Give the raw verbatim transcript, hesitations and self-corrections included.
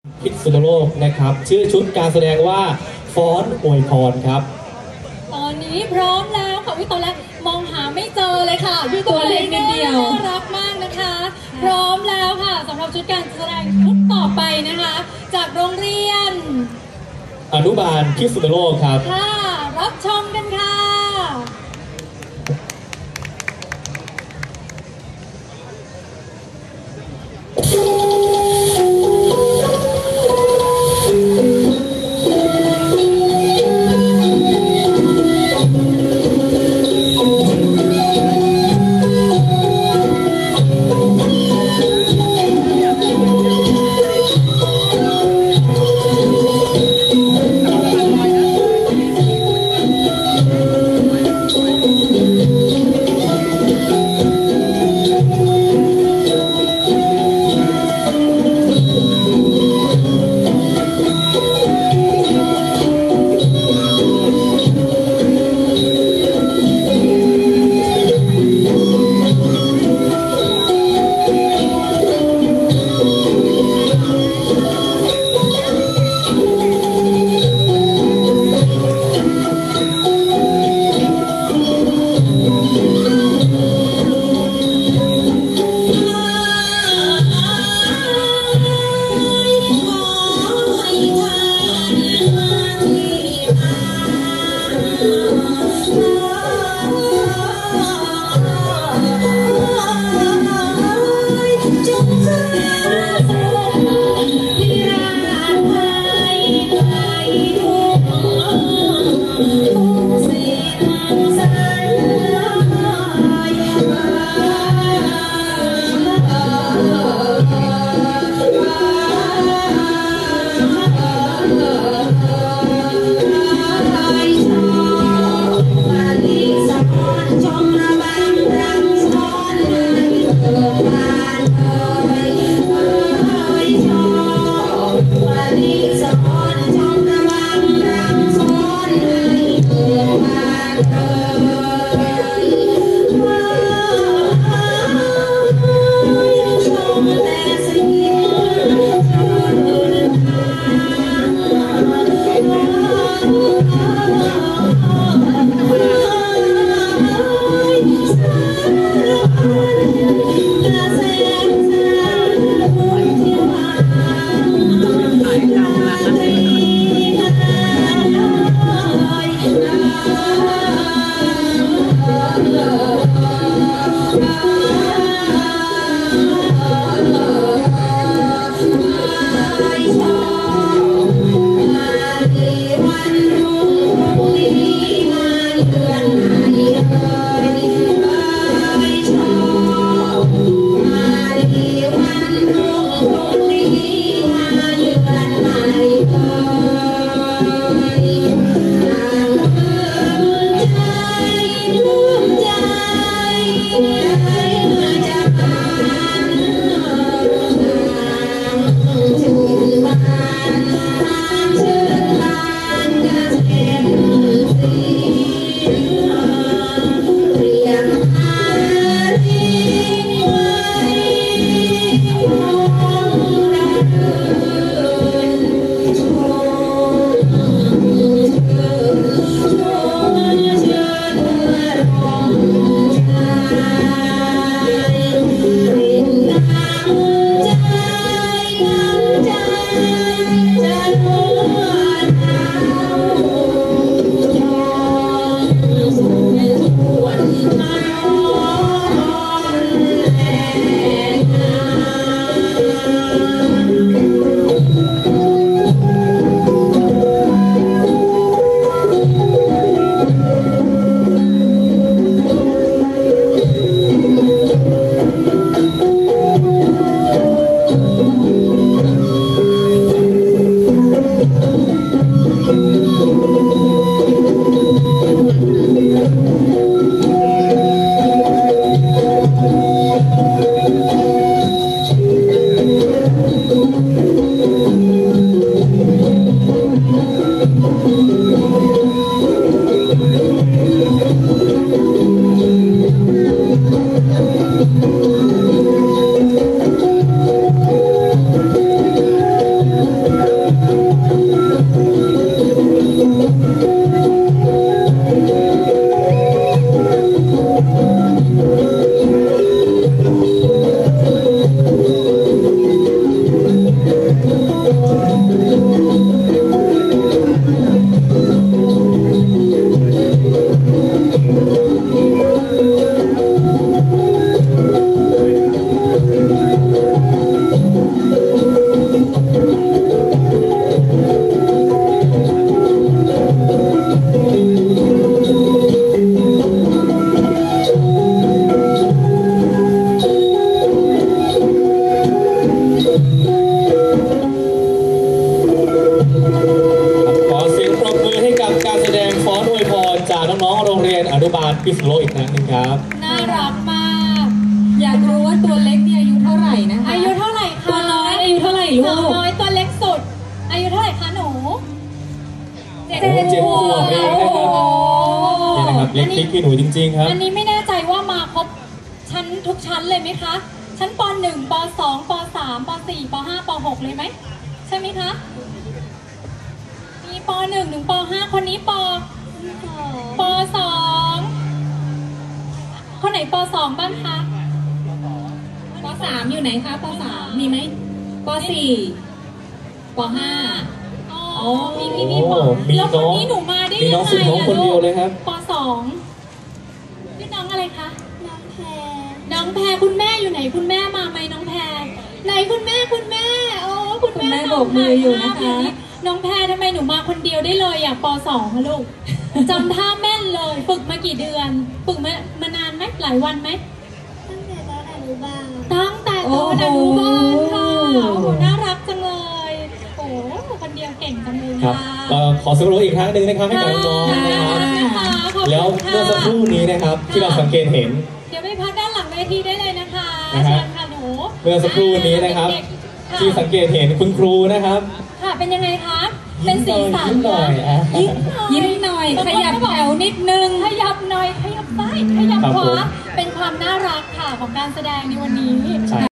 พิษณุโลกนะครับชื่อชุดการแสดงว่าฟ้อนอวยพรครับตอนนี้พร้อมแล้วค่ะวิตอนแรกมองหาไม่เจอเลยค่ะพี่ตัวเล็กนิดเดียวน่ารักมากนะคะพร้อมแล้วค่ะสำหรับชุดการแสดงชุดต่อไปนะคะจากโรงเรียนอนุบาลพิษณุโลกครับค่ะรับชมกันค่ะพิษณุโลกอีกครั้งหนึ่งครับน่ารักมากอยากรู้ว่าตัวเล็กเนี่ยอายุเท่าไหร่นะคะอายุเท่าไหร่คะตัวน้อยอายุเท่าไหร่ลูสาวกน้อยตัวเล็กสุด อายุเท่าไหร่คะหนูเจ็ดโอ้เจ็ดขวบเองนะครับโอ้นี่นะครับเล็กพริกขี้หนูจริงๆครับอันนี้ไม่แน่ใจว่ามาครบชั้นทุกชั้นเลยไหมคะ ชั้นป .หนึ่ง ป .สอง ป .สาม ป .สี่ ป .ห้า ป .หก เลยไหม ใช่ไหมคะ มีป .หนึ่ง ถึงป .ห้า คนนี้ปป .สอง คนไหนป .สอง บ้างคะปสามอยู่ไหนคะปสามมีไหมปสี่ปห้าอ๋อโอ้มีพี่พี่ปมีแล้วคนน้องนี้หนูมาได้มียังไงน้องสุดน้องคนเดียวเลยครับป .สอง พี่น้องอะไรคะ น้องแพร น้องแพรคุณแม่อยู่ไหนคุณแม่มาไหมน้องแพรไหนคุณแม่คุณแม่โอ้คุณคุณแม่แม่โบกมืออยู่นะคะน้องแพรทำไมหนูมาคนเดียวได้เลยอ่ะป .สอง คะลูก จำท่าแม่นเลย ฝึกมากี่เดือน ฝึกมามานานไหมหลายวันไหมตั้งแต่ตอนอนุบาลตั้งแต่ตอนอนุบาลค่ะโอ้โหน่ารักจังเลย โอ้โหคนเดียวเก่งจังเลยครับค่ะก็ขอสรุปอีกครั้งหนึ่งนะครับให้กับน้องๆนะครับขอบคุณค่ะแล้วเมื่อสักครู่นี้นะครับที่เราสังเกตเห็นเดี๋ยวไปพักด้านหลังเวทีได้เลยนะคะนะฮะเชิญค่ะหนูเมื่อสักครู่นี้นะครับเด็กๆค่ะที่สังเกตเห็นคุณครูนะครับค่ะเป็นยังไงคะ เป็นสีสันยิ้มหน่อยอ่ะยิ้มยิ้มหน่อยขยับแถวนิดนึงขยับหน่อยขยับซ้ายขยับครับขผมวาเป็นความน่ารักค่ะของการแสดงในวันนี้ใช่